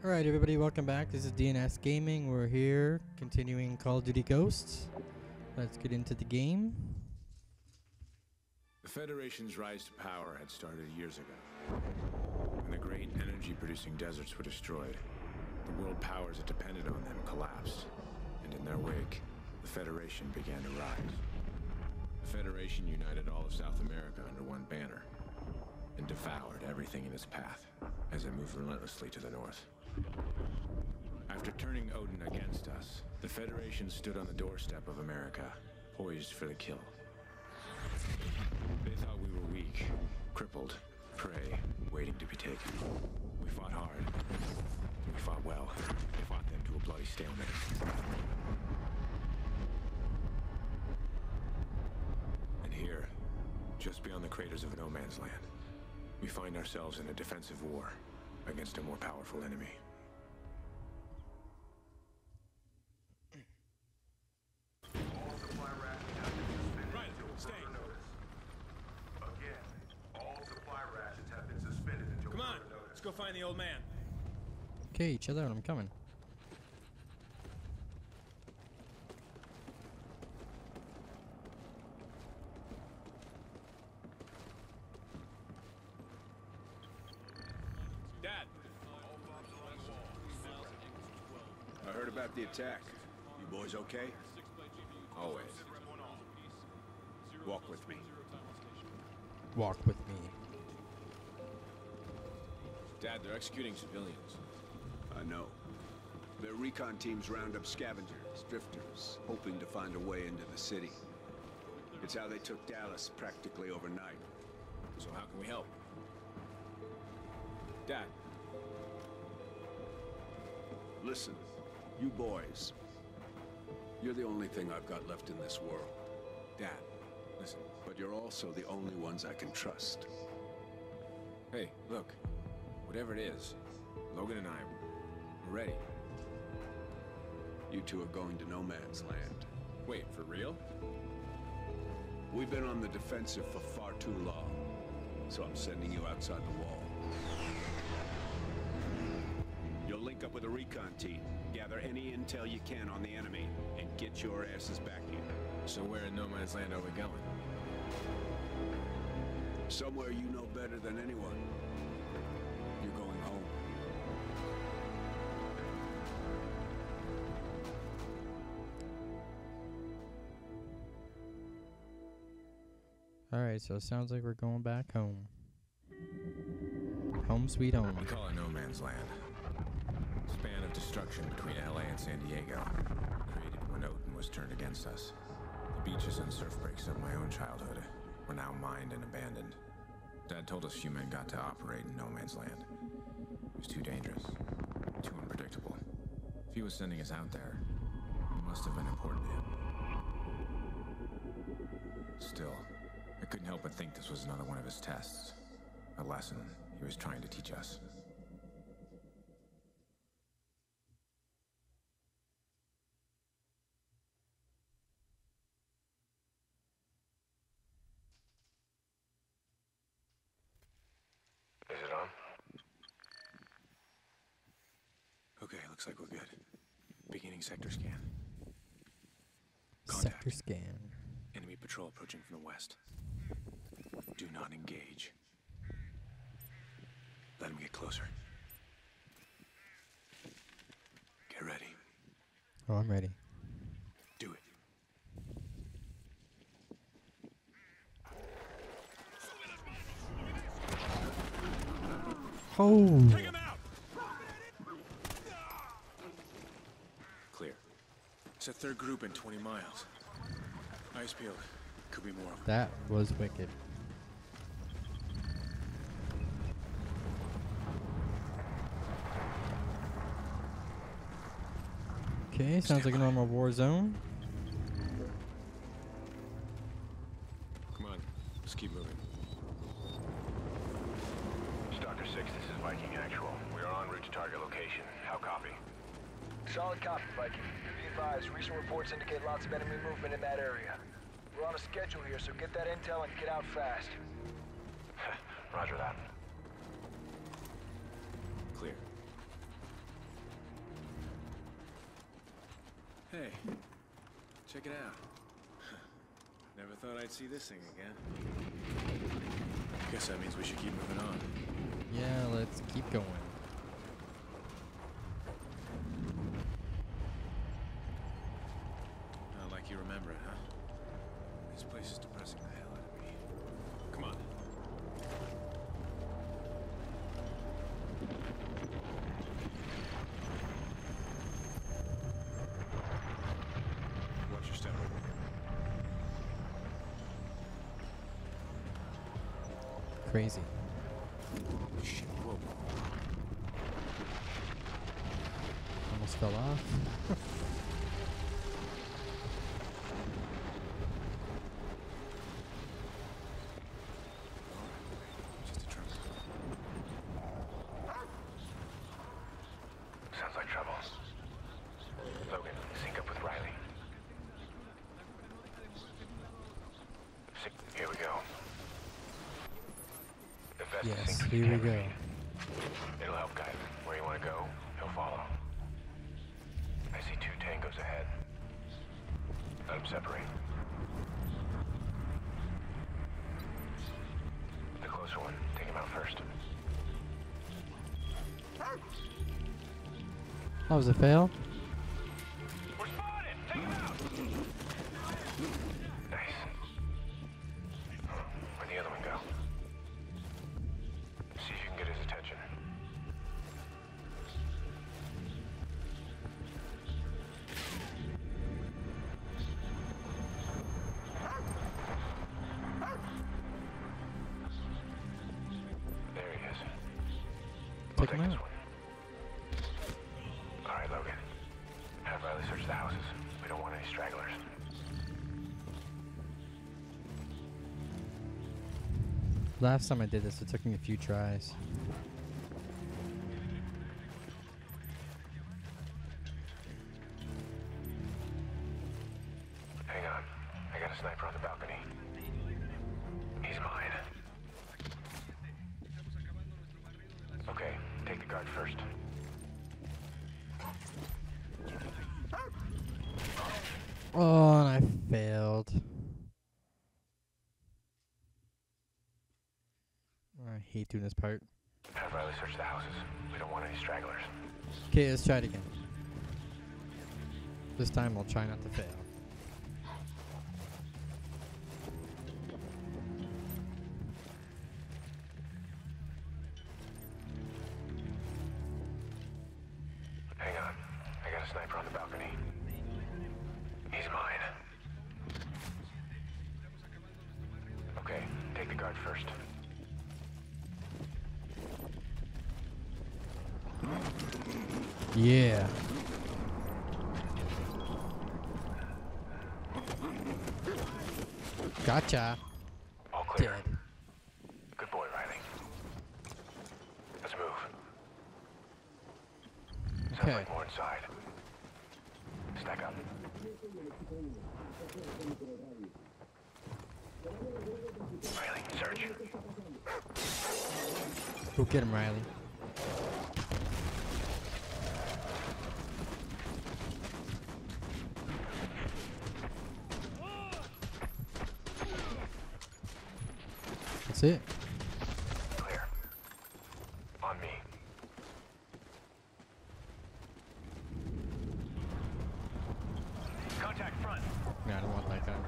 Alright everybody, welcome back. This is DandS Gaming. We're here continuing Call of Duty Ghosts. Let's get into the game. The Federation's rise to power had started years ago. When the great energy-producing deserts were destroyed, the world powers that depended on them collapsed, and in their wake, the Federation began to rise. The Federation united all of South America under one banner, and devoured everything in its path as it moved relentlessly to the north. After turning Odin against us, the Federation stood on the doorstep of America, poised for the kill. They thought we were weak, crippled, prey, waiting to be taken. We fought hard. We fought well. We fought them to a bloody stalemate. And here, just beyond the craters of no man's land, we find ourselves in a defensive war against a more powerful enemy. Let's go find the old man. Okay, chill out, I'm coming. Dad! I heard about the attack. You boys okay? Always. Walk with me. Walk with me. Dad, they're executing civilians. I know. Their recon teams round up scavengers, drifters, hoping to find a way into the city. It's how they took Dallas practically overnight. So how can we help? Dad. Listen, you boys. You're the only thing I've got left in this world. Dad, listen. But you're also the only ones I can trust. Hey, look. Whatever it is, Logan and I, we're ready. You two are going to no man's land. Wait, for real? We've been on the defensive for far too long, so I'm sending you outside the wall. You'll link up with a recon team, gather any intel you can on the enemy, and get your asses back here. So where in no man's land are we going? Somewhere you know better than anyone. You're going home. Alright, so it sounds like we're going back home. Home sweet home. We call it no man's land. Span of destruction between LA and San Diego, created when Odin was turned against us. The beaches and surf breaks of my own childhood were now mined and abandoned. Dad told us few men got to operate in no man's land. It was too dangerous, too unpredictable. If he was sending us out there, it must have been important to him. Still, I couldn't help but think this was another one of his tests. A lesson he was trying to teach us. Is it on? Okay, looks like we're good. Beginning sector scan. Contact. Sector scan. Enemy patrol approaching from the west. Do not engage. Let him get closer. Get ready. Oh, I'm ready. Do it. Oh! Take him out! Clear. It's a third group in 20 miles. Eyes peeled. Could be more of them. That was wicked. Okay, sounds like a normal war zone. Come on, let's keep moving. Stalker 6, this is Viking Actual. We are en route to target location. How copy? Solid copy, Viking. Be advised, recent reports indicate lots of enemy movement in that area. We're on a schedule here, so get that intel and get out fast. Roger that. Clear. Hey, check it out. Never thought I'd see this thing again. Guess that means we should keep moving on. Yeah, let's keep going. Not like you remember it, huh? This place is depressing the hell out of me. Come on. Watch your step. Crazy. Shit, whoa. Almost fell off. Just a trunk. Sounds like trouble. Logan, sync up with Riley. Here we go. The vest is Yes, synced with here the we camera go. feed. It'll help guide him. Where you want to go, he'll follow. I see 2 tangos ahead. Let them separate. The closer one, take him out first. That was a fail. We're spotted! Take him out! Nice. Where'd the other one go? See if you can get his attention. There he is. We'll Take him this out. one. All right, Logan. Have Riley search the houses. We don't want any stragglers. Last time I did this, it took me a few tries. Hang on. I got a sniper on the balcony. He's mine. Okay, take the guard first. Oh, and I failed. I hate doing this part. Have Riley search the houses. We don't want any stragglers. Okay, let's try it again. This time I'll try not to fail. Hang on. I got a sniper on the balcony. He's mine. Okay, take the guard first. Yeah. Gotcha. All clear. Dead. Good boy, Riley. Let's move. Sounds Okay. like more inside. Stack up. Riley, search. Go get him, Riley. That's it. Clear. On me. Contact front. Yeah, I don't want that guy.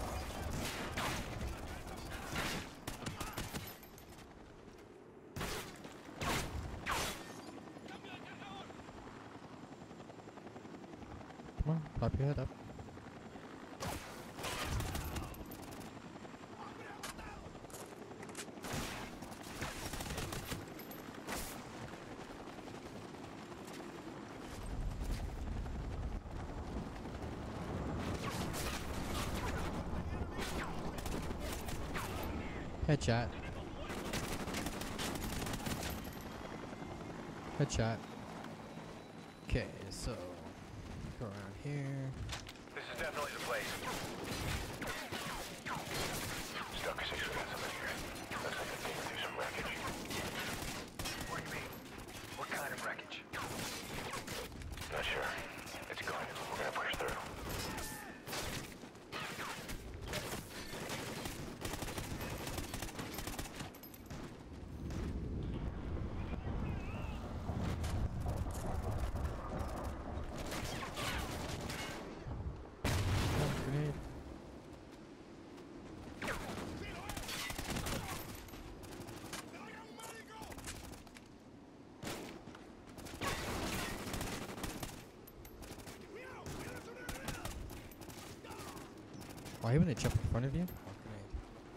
Come on, pop your head up. Headshot. Headshot. Okay, so go around here. This is definitely the place. Stuck 6, we got something here. Looks like they're digging through some wreckage. What do you mean? What kind of wreckage? Not sure. It's good. We're gonna push through. Why when they jump in front of you? Oh, grenade.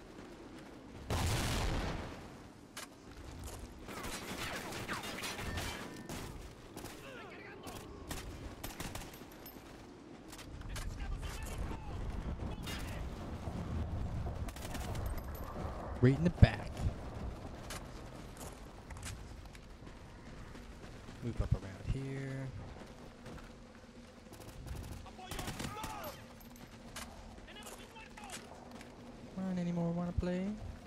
Right in the back. Move up around here. Come on, any more wanna play?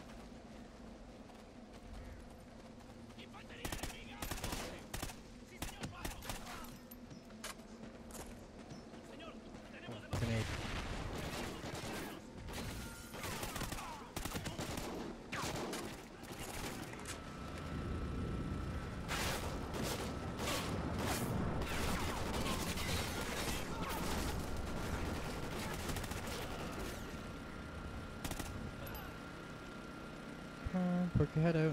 Oh, grenade. Come on, poke your head out.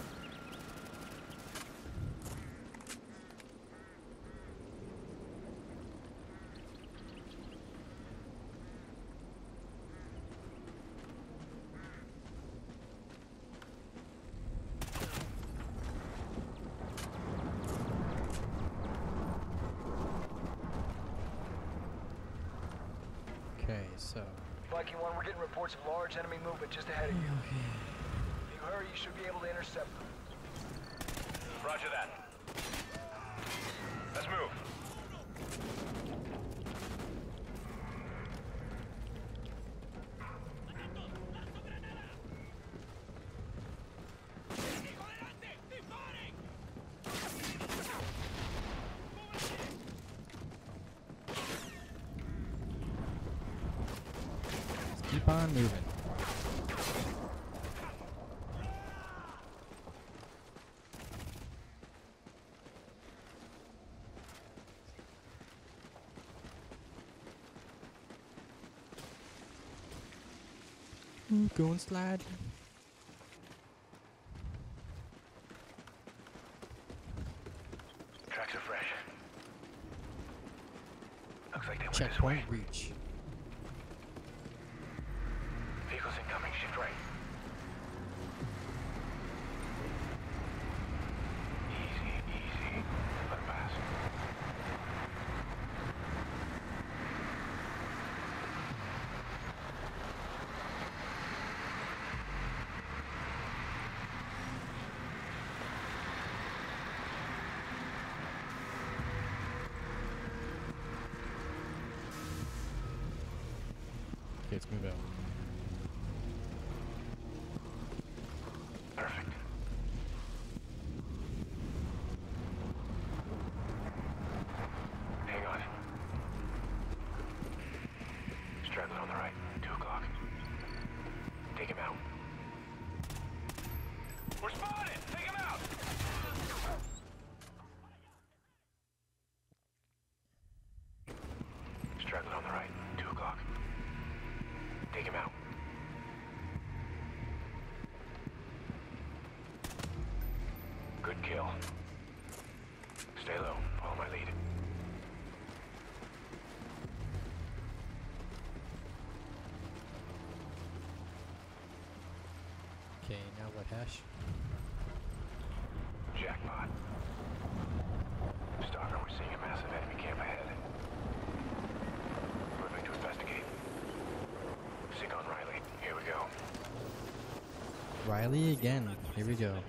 Okay, so. Viking 1, we're getting reports of large enemy movement just ahead of you. If you hurry, you should be able to intercept them. Roger that. Let's move. Let's keep on moving. Go and slide. Tracks are fresh. Looks like they went this Checkpoint way. reach. Vehicles incoming. Shift right. Easy, easy. Let them pass. Okay, let's move out. Perfect. Hang on. Straggler on the right. 2 o'clock. Take him out. We're spotted! Take him out! Straggler on the right. 2 o'clock. Take him out. Good kill. Stay low. Follow my lead. Okay, now what hash? Jackpot. Stalker, we're seeing a massive enemy camp ahead. Moving to investigate. Sync on Riley. Here we go. Riley again. Here we go.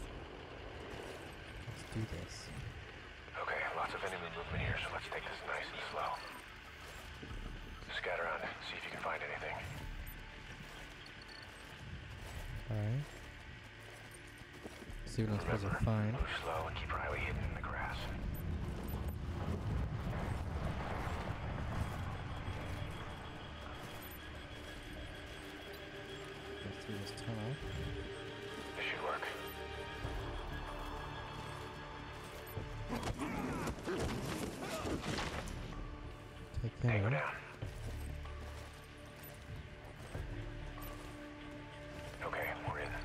Let's do this. Okay, lots of enemy movement here, so let's take this nice and slow. Scatter around, see if you can find anything. Alright. See what I'm supposed to find. Move slow and keep Riley hidden in the grass. Go through this tunnel. This should work. Take him Tango out. down. Okay, we're in.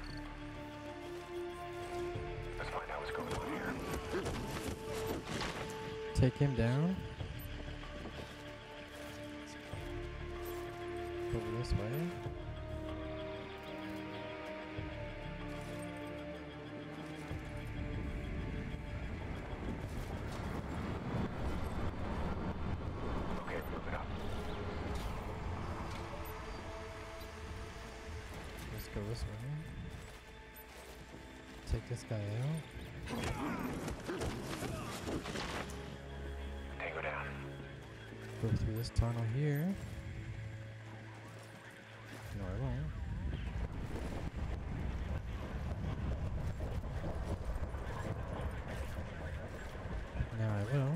Let's find out what's going on here. Take him down. Over this this way. Okay, move it up. Let's go this way. Take this guy out. Tango down. Go through this tunnel here. No, I won't. Now I will.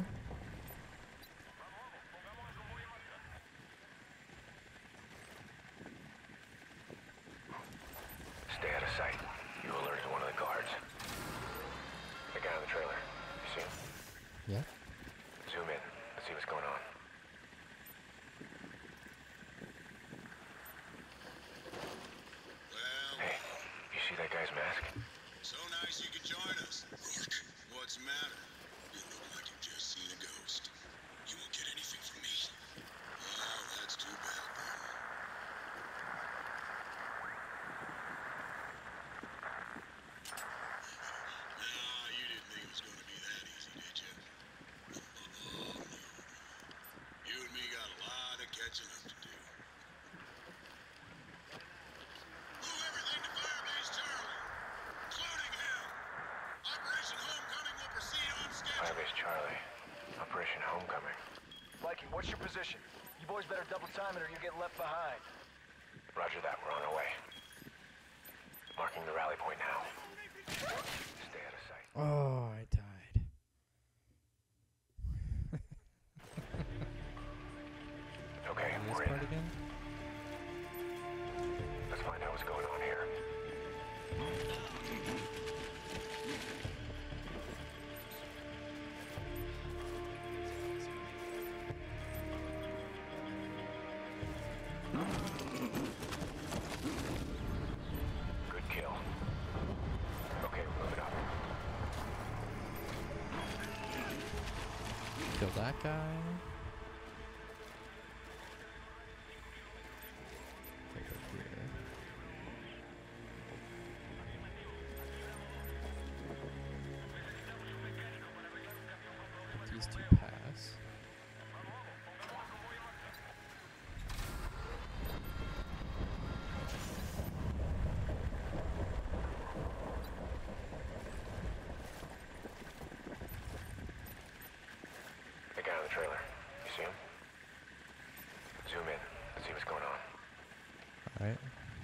Stay out of sight. You alerted one of the guards. The guy on the trailer. You see him? Yeah. Zoom in. Let's see what's going on. Hey, you see that guy's mask? So nice you could join us. Rourke, what's the matter? You look like you've just seen a ghost. You won't get anything from me. Oh, that's too bad, then. Nah, you didn't think it was going to be that easy, did you? Oh, no. You and me got a lot of catching up to do. Move everything to Firebase Charlie. Including him. Operation Homecoming will proceed on schedule. Firebase Charlie. Operation Homecoming. Viking, what's your position? You boys better double time it or you get left behind. Roger that. We're on our way. Marking the rally point now. Stay out of sight. Oh, I died. Okay, This we're part in. again? Let's find out what's going on here. Good kill. Okay, we're moving up. Kill that guy. Take up here. Let these two pass. The guy on the trailer. You see him? Zoom in. Let's see what's going on. Alright.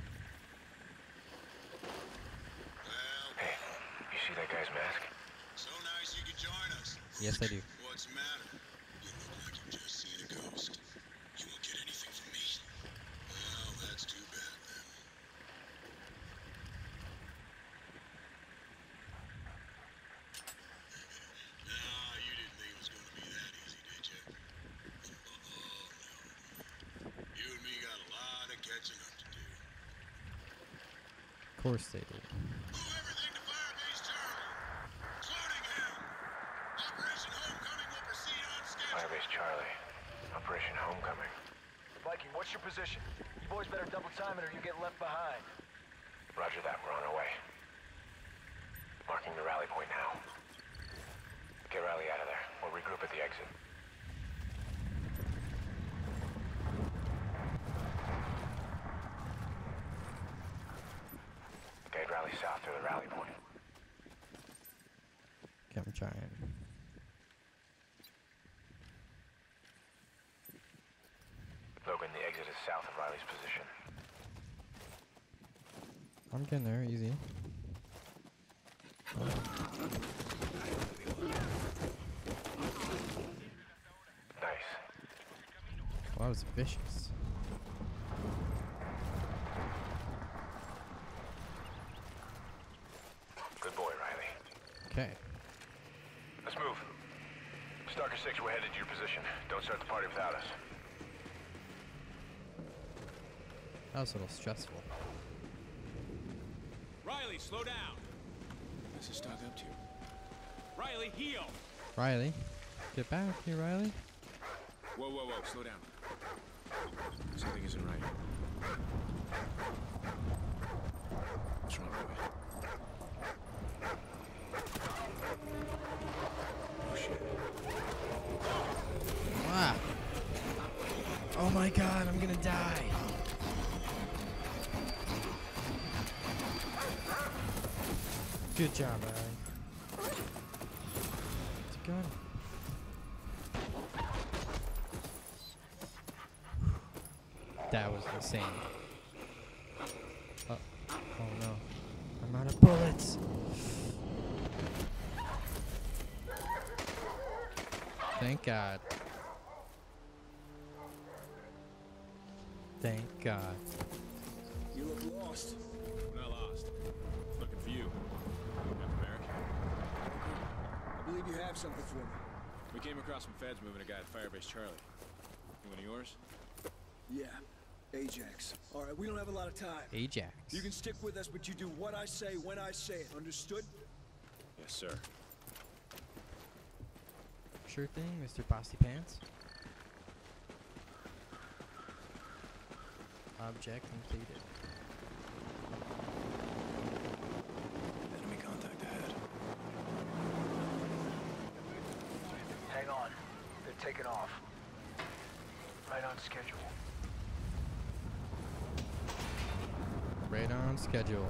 Well, Hey, you see that guy's mask? so nice you could join us. Yes, I do. What's the matter? You look like you've just seen a ghost. You won't get anything from me. Well, that's too bad, then. Nah, you didn't think it was going to be that easy, did you? Oh, no. You and me got a lot of catching up to do. Of course they did. Move everything to Firebase Charlie, including him. Operation Homecoming will proceed on schedule. Firebase Charlie. Operation Homecoming. Viking, what's your position? You boys better double time it or you get left behind. Roger that. We're on our way. Marking the rally point now. Get Riley out of there. We'll regroup at the exit. Guide Riley south through the rally point. Okay, I'm trying. Logan, the exit is south of Riley's position. I'm getting there, easy. Nice. Well, that was vicious. Good boy, Riley. Okay. Let's move. Stalker 6, we're headed to your position. Don't start the party without us. That was a little stressful. Riley, slow down. What's this dog up to? Riley, heel. Riley. Get back here, Riley. Whoa, whoa, whoa, slow down. Something isn't right. What's wrong, boy? Oh, shit. Ah. Oh my god, I'm gonna die. Good job, Riley. It's a gun. That was insane. Oh no. I'm out of bullets. Thank God. Thank God. You look lost. I'm not lost. Looking for you. Captain America. I believe you have something for me. We came across some feds moving a guy at Firebase Charlie. You one of yours? Yeah, Ajax. All right, we don't have a lot of time. Ajax. You can stick with us, but you do what I say when I say it. Understood? Yes, sir. Sure thing, Mr. Bossy Pants. Object completed. Enemy contact ahead. Hang on. They're taking off. Right on schedule. Right on schedule.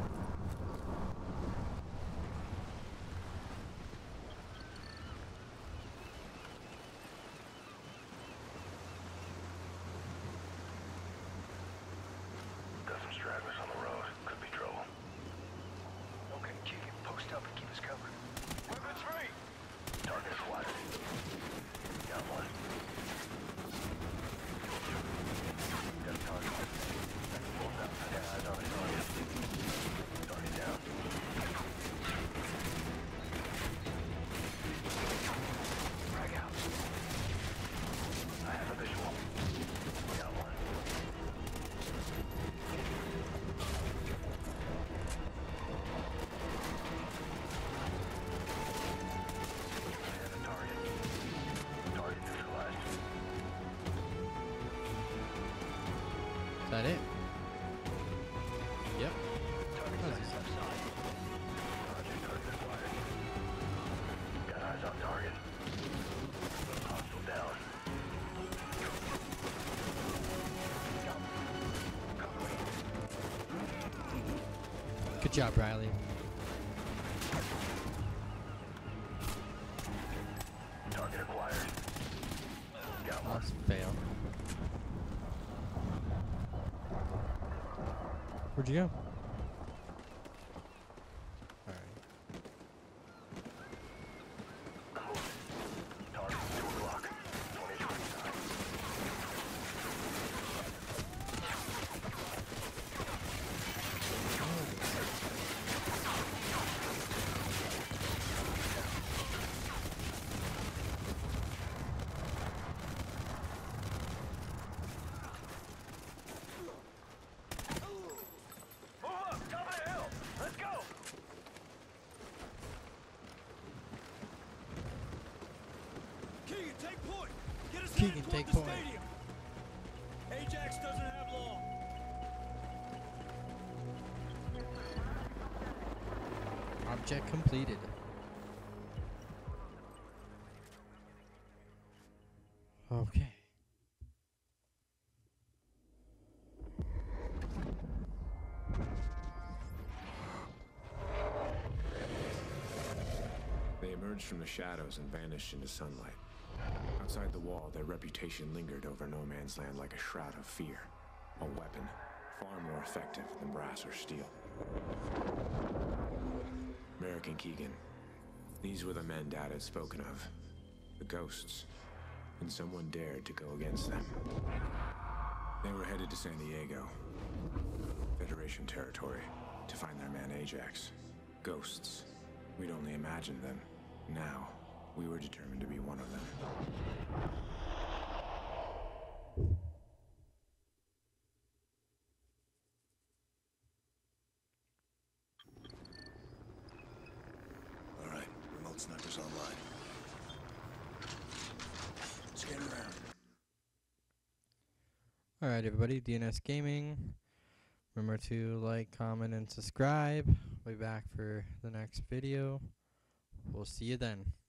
Got some stragglers on the road. Could be trouble. Okay, Keegan, post up and keep us covered. Weapons free! Target spotted. Got one. Got a target. Pulled up. Got eyes on the target. Target down. Frag out. I have a visual. Got one. I have a target. Target neutralized. Is that it? Yep. Target That was sighted easy. left side. Roger, target acquired. Got eyes on target. Hostile down. Good job, Riley. Target acquired. Got one. Lost fail. Where'd you go? Alright. Target 2 o'clock. 2020 time. Move up! Top of the hill! Let's go! Keegan, take point! Get us Keegan, headed toward take the point. stadium! Ajax doesn't have long. Object completed. Okay. They emerged from the shadows and vanished into sunlight. Outside the wall, their reputation lingered over no man's land like a shroud of fear. A weapon, far more effective than brass or steel. Merrick and Keegan. These were the men Dad had spoken of. The ghosts. And someone dared to go against them. They were headed to San Diego, Federation territory, to find their man Ajax. Ghosts. We'd only imagined them. Now, we were determined to be one of them. All right, remote sniper's online. Scan around. Alright, everybody, DNS Gaming. Remember to like, comment, and subscribe. We'll be back for the next video. We'll see you then.